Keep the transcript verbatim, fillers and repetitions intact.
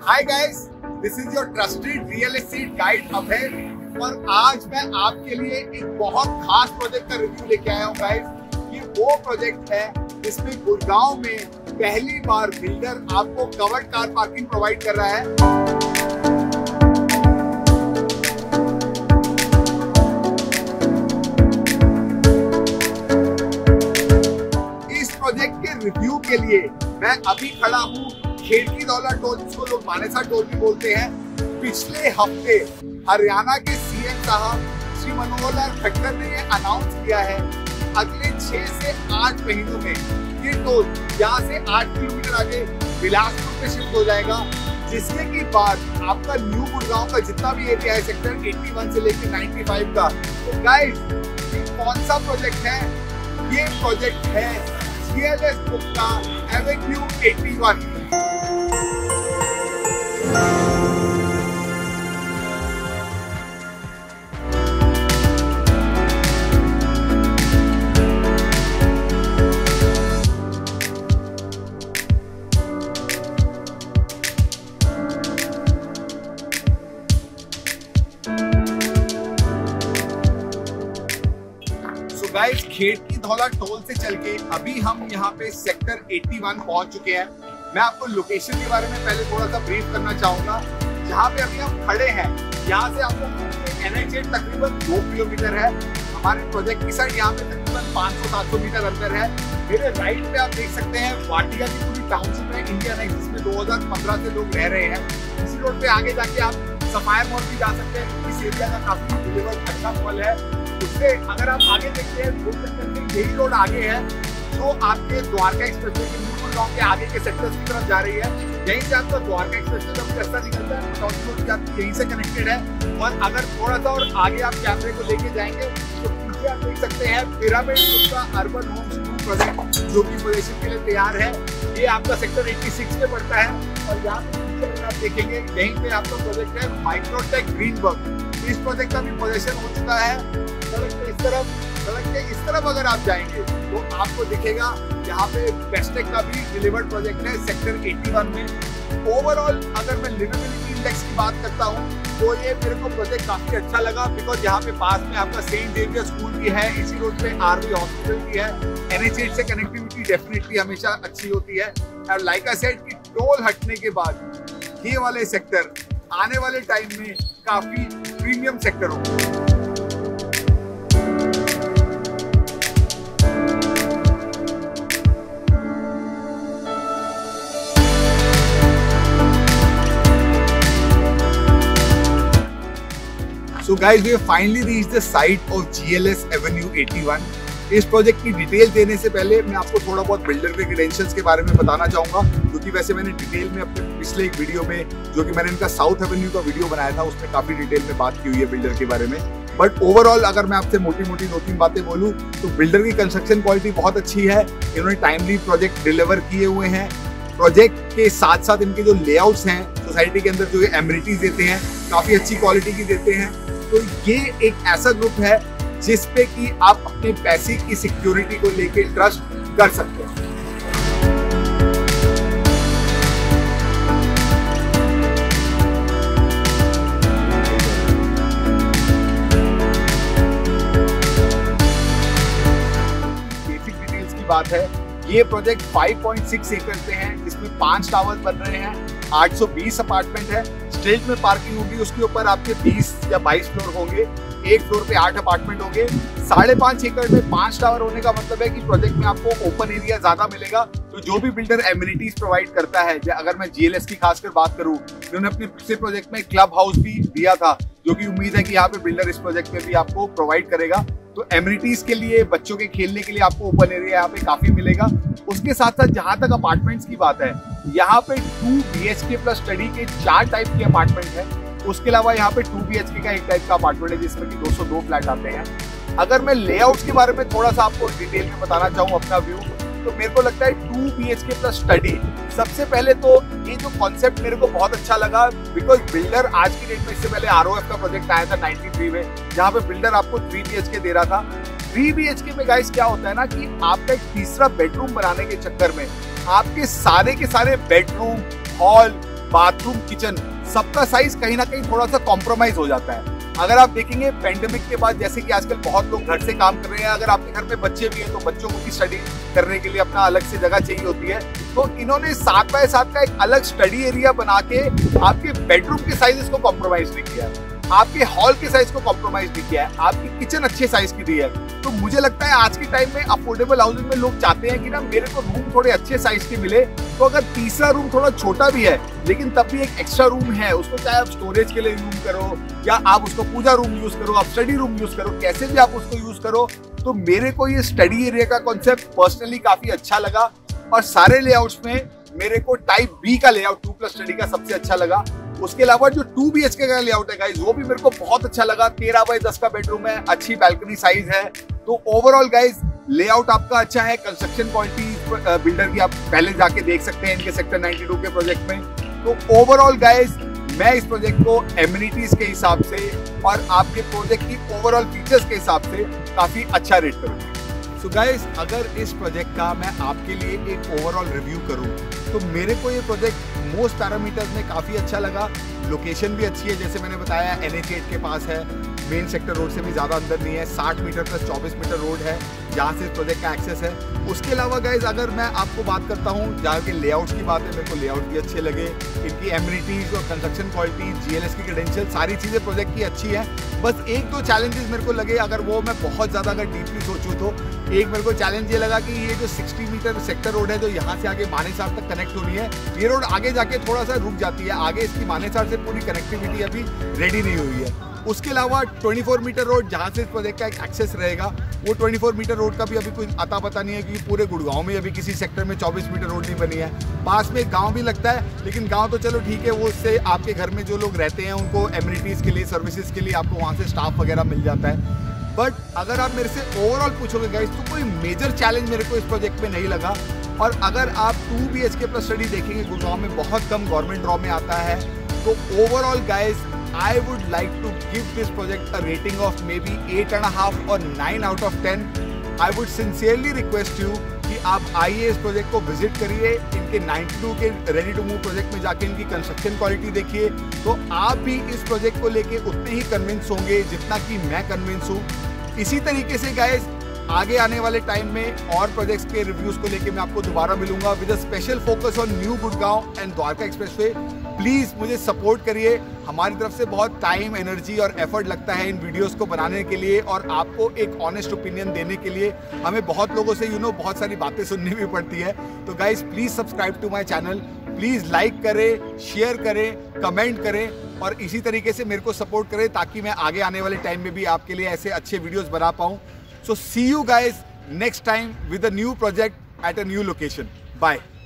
Hi guys, this is your trusted real estate guide Abhay और आज मैं आपके लिए एक बहुत खास प्रोजेक्ट का रिव्यू लेके आया हूँ गाइस। ये वो प्रोजेक्ट है जिसमें गुड़गांव में पहली बार बिल्डर आपको कवर्ड कार पार्किंग प्रोवाइड कर रहा है। इस प्रोजेक्ट के रिव्यू के लिए मैं अभी खड़ा हूँ खेड़की दौला टोल, जिसको लोग मानेसर टोल भी बोलते हैं। पिछले हफ्ते हरियाणा के सीएम साहब श्री मनोहर लाल खट्टर ने ये अनाउंस किया है अगले छह से आठ महीनों में ये टोल यहाँ से आठ किलोमीटर आगे बिलासपुर पे शिफ्ट हो जाएगा, जिसके की बाद आपका न्यू गुड़गांव का जितना भी एरिया है सेक्टर इक्यासी से लेकर पचानवे का। तो गाइस, ये कौन सा प्रोजेक्ट है? ये प्रोजेक्ट है जीएलएस गुप्ता एवेन्यू इक्यासी। गाइस, खेड़की धौला टोल से चल के अभी हम यहाँ पे सेक्टर इक्यासी पहुंच चुके हैं। मैं आपको लोकेशन के बारे में पहले थोड़ा सा ब्रीफ करना चाहूंगा। जहाँ पे अभी हम खड़े हैं यहाँ से आपको एन एच एट तकरीबन दो किलोमीटर है। हमारे प्रोजेक्ट की साइड यहाँ पे तकरीबन पाँच सौ सात सौ मीटर अंदर है। मेरे राइट पे आप देख सकते हैं वाटिया की पूरी टाउनशिप है इंडियन एक्स, जिसमें दो हजार पंद्रह से लोग रह रहे हैं। इसी रोड पे आगे जाके आप सफायर मॉल भी जा सकते हैं। इस एरिया का काफी डिलीवर अच्छा मॉल है। उससे अगर आप आगे देखते हैं रोड सेक्टर यही रोड आगे है जो आपके द्वारका एक्सप्रेसवे के गुड़गांव के आगे के सेक्टर्स की तरफ जा रही है। यहीं से आपका द्वारका एक्सप्रेसवे जब रास्ता निकलता है पटौदी रोड की आपकी यहीं से कनेक्टेड है। और अगर थोड़ा सा और आगे आप कैमरे को लेके जाएंगे तो पीछे आप देख सकते हैं पिरामिड का अर्बन होम्स टू प्रोजेक्ट जो कि पोजीशन के लिए तैयार है। ये आपका सेक्टर छियासी में पड़ता है। और यहाँ पे पीछे अगर आप देखेंगे यहीं पे आपका प्रोजेक्ट है माइक्रोटेक ग्रीनबर्ग। इस प्रोजेक्ट का भी पोजीशन हो चुका है। सड़क के इस तरफ सड़क के इस तरफ अगर आप जाएंगे तो आपको दिखेगा यहाँ पे बेस्टेक का भी डिलीवर्ड प्रोजेक्ट है सेक्टर इक्यासी में। ओवरऑल अगर मैं लिविबिलिटी इंडेक्स की बात करता हूँ तो ये मेरे को प्रोजेक्ट काफी अच्छा लगा, बिकॉज यहाँ पे पास में आपका सेंट जेवियर स्कूल भी है, इसी रोड पे आर्मी हॉस्पिटल भी है। एन एच एट से कनेक्टिविटी डेफिनेटली हमेशा अच्छी होती है। और लाइक आई सेड कि टोल हटने के बाद ये वाले सेक्टर आने वाले टाइम में काफी प्रीमियम सेक्टर होंगे। So guys, we have finally reached the site of G L S Avenue इक्यासी। इस प्रोजेक्ट की डिटेल देने से पहले मैं आपको थोड़ा बहुत बिल्डर के क्रेडेंशियल्स के बारे में बताना चाहूंगा, क्योंकि वैसे मैंने डिटेल में अपने पिछले एक वीडियो में जो कि मैंने इनका साउथ एवेन्यू का वीडियो बनाया था उसमें काफी डिटेल में बात की हुई है बिल्डर के बारे में। बट ओवरऑल अगर मैं आपसे मोटी मोटी दो तीन बातें बोलूँ तो बिल्डर की कंस्ट्रक्शन क्वालिटी बहुत अच्छी है। इन्होंने टाइमली प्रोजेक्ट डिलीवर किए हुए हैं। प्रोजेक्ट के साथ साथ इनके जो लेआउट्स हैं सोसाइटी के अंदर जो एमिनिटीज देते हैं काफी अच्छी क्वालिटी की देते हैं। तो ये एक ऐसा ग्रुप है जिसपे कि आप अपने पैसे की सिक्योरिटी को लेके ट्रस्ट कर सकते हैं। बेसिक डिटेल्स की बात है, ये प्रोजेक्ट पाँच पॉइंट छह एकड़ पे है, जिसमें पांच टावर बन रहे हैं, आठ सौ बीस अपार्टमेंट है। स्ट्रेट में पार्किंग होगी, उसके ऊपर आपके बीस या बाईस फ्लोर होंगे, एक फ्लोर पे आठ अपार्टमेंट होंगे। साढ़े पांच एकड़ में पांच टावर होने का मतलब है कि प्रोजेक्ट में आपको ओपन एरिया ज्यादा मिलेगा। तो जो भी बिल्डर एमिनिटीज प्रोवाइड करता है, अगर मैं जीएलएस की खासकर बात करूं, उन्होंने अपने पिछले प्रोजेक्ट में क्लब हाउस भी दिया था, जो कि उम्मीद है कि यहाँ पे बिल्डर इस प्रोजेक्ट में भी आपको प्रोवाइड करेगा। तो एमिनिटीज के लिए, बच्चों के खेलने के लिए आपको ओपन एरिया यहाँ पे काफी मिलेगा। उसके साथ साथ जहां तक अपार्टमेंट्स की बात है, यहाँ पे two B H K plus study के चार टाइप के अपार्टमेंट है। उसके अलावा यहाँ पे टू बी एच के का एक टाइप का अपार्टमेंट है जिसमें कि दो सौ दो फ्लैट आते हैं। अगर मैं लेआउट्स के बारे में थोड़ा सा आपको डिटेल में बताना चाहूँ अपना व्यू, तो मेरे को लगता है two B H K plus study. सबसे पहले तो ये जो कॉन्सेप्ट मेरे को बहुत अच्छा लगा, बिकॉज बिल्डर आज की डेट में, इससे पहले आर ओ एफ का प्रोजेक्ट आया था तिरानवे में, जहाँ पे बिल्डर आपको थ्री बी एच के दे रहा था। थ्री बी एच के में गाइस क्या होता है ना कि आपका एक तीसरा बेडरूम बनाने के चक्कर में आपके सारे के सारे बेडरूम, हॉल, बाथरूम, किचन, सबका साइज कहीं ना कहीं थोड़ा सा कॉम्प्रोमाइज हो जाता है। अगर आप देखेंगे पेंडेमिक के बाद, जैसे कि आजकल बहुत लोग घर से काम कर रहे हैं, अगर आपके घर में बच्चे भी हैं तो बच्चों को भी स्टडी करने के लिए अपना अलग से जगह चाहिए होती है, तो इन्होंने सात बाय सात का एक अलग स्टडी एरिया बना के आपके बेडरूम के साइजेस को कॉम्प्रोमाइज नहीं किया है, आपके हॉल के साइज को कॉम्प्रोमाइज नहीं किया है, आपकी किचन अच्छे साइज की दी है। तो मुझे लगता है आज के टाइम में अफोर्डेबल हाउसिंग में लोग चाहते हैं कि ना मेरे को रूम थोड़े अच्छे साइज के मिले, तो अगर तीसरा रूम थोड़ा छोटा भी है लेकिन तब भी एक एक्स्ट्रा रूम है, उसको चाहे आप स्टोरेज के लिए यूज करो या आप उसको पूजा रूम यूज करो, आप स्टडी रूम यूज करो, कैसे भी आप उसको यूज करो, तो मेरे को ये स्टडी एरिया का कॉन्सेप्ट पर्सनली काफी अच्छा लगा। और सारे लेआउट्स में मेरे को टाइप बी का लेआउट टू प्लस स्टडी का सबसे अच्छा लगा। उसके अलावा जो टू बी एच के का लेआउट है गाइज, वो भी मेरे को बहुत अच्छा लगा। तेरह बाई दस का बेडरूम है, अच्छी बैल्कनी साइज है। तो ओवरऑल गाइज लेआउट आपका अच्छा है। कंस्ट्रक्शन क्वालिटी बिल्डर की आप पहले जाके देख सकते हैं इनके सेक्टर बानवे के प्रोजेक्ट में। तो ओवरऑल गाइज मैं इस प्रोजेक्ट को एमिनिटीज के हिसाब से और आपके प्रोजेक्ट की ओवरऑल फीचर्स के हिसाब से काफी अच्छा रेट करूंगा। सो गाइज अगर इस प्रोजेक्ट का मैं आपके लिए एक ओवरऑल रिव्यू करूं तो मेरे को ये प्रोजेक्ट मोस्ट पैरामीटर्स में काफ़ी अच्छा लगा। लोकेशन भी अच्छी है, जैसे मैंने बताया एन एच एट के पास है, मेन सेक्टर रोड से भी ज़्यादा अंदर नहीं है, साठ मीटर प्लस चौबीस मीटर रोड है जहाँ से इस प्रोजेक्ट का एक्सेस है। उसके अलावा गाइज अगर मैं आपको बात करता हूँ जहाँ के लेआउट्स की बात है, मेरे को लेआउट भी अच्छे लगे, इनकी एमिनिटीज और कंस्ट्रक्शन क्वालिटी, जीएलएस की क्रेडेंशियल, सारी चीज़ें प्रोजेक्ट की अच्छी है। बस एक दो चैलेंजेस मेरे को लगे, अगर वो मैं बहुत ज़्यादा अगर डीपली सोचूँ तो एक मेरे को चैलेंज ये लगा कि ये जो साठ मीटर सेक्टर रोड है जो यहाँ से आगे मानेसर तक कनेक्ट हो रही है, ये रोड आगे जाके थोड़ा सा रुक जाती है, आगे इसकी मानेसर से पूरी कनेक्टिविटी अभी रेडी नहीं हुई है। उसके अलावा चौबीस मीटर रोड जहाँ से इस प्रोजेक्ट का एक एक्सेस रहेगा, वो चौबीस मीटर रोड का भी अभी कोई अता पता नहीं है, क्योंकि पूरे गुड़गांव में अभी किसी सेक्टर में चौबीस मीटर रोड नहीं बनी है। पास में गांव भी लगता है, लेकिन गांव तो चलो ठीक है, वो उससे आपके घर में जो लोग रहते हैं उनको एमिनिटीज़ के लिए, सर्विसेज के लिए आपको वहाँ से स्टाफ वगैरह मिल जाता है। बट अगर आप मेरे से ओवरऑल पूछोगे गाइस तो कोई मेजर चैलेंज मेरे को इस प्रोजेक्ट में नहीं लगा। और अगर आप two B H K plus study देखेंगे, गुड़गांव में बहुत कम गवर्नमेंट ड्रॉ में आता है। तो overall guys I would like to give this project a rating of maybe eight and a half or nine out of ten. I would sincerely request you कि आप आइए इस प्रोजेक्ट को विजिट करिए, इनके बानवे के रेडी टू मूव प्रोजेक्ट में जाके इनकी कंस्ट्रक्शन क्वालिटी देखिए, तो आप भी इस प्रोजेक्ट को लेके उतने ही कन्विंस होंगे जितना कि मैं कन्विंस हूँ। इसी तरीके से गाइस आगे आने वाले टाइम में और प्रोजेक्ट्स के रिव्यूज को लेके मैं आपको दोबारा मिलूंगा with a special focus on new Gurgaon and Dwarka expressway. Please मुझे सपोर्ट करिए, हमारी तरफ से बहुत टाइम, एनर्जी और एफर्ट लगता है इन वीडियोस को बनाने के लिए और आपको एक ऑनेस्ट ओपिनियन देने के लिए। हमें बहुत लोगों से यू नो बहुत सारी बातें सुननी भी पड़ती है। तो guys please subscribe to my channel, please like करें, शेयर करें, कमेंट करें और इसी तरीके से मेरे को सपोर्ट करें ताकि मैं आगे आने वाले टाइम में भी आपके लिए ऐसे अच्छे वीडियोज़ बना पाऊँ। So see you guys next time with a new project at a new location. Bye.